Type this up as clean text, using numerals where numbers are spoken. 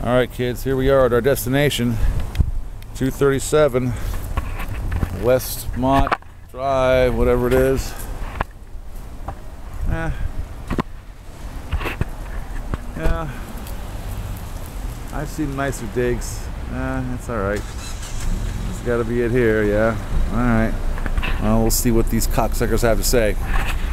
Alright kids, here we are at our destination, 237 Westmont Drive, whatever it is. Yeah, I've seen nicer digs. That's alright. It's gotta be it here, yeah. Alright. Well, we'll see what these cocksuckers have to say.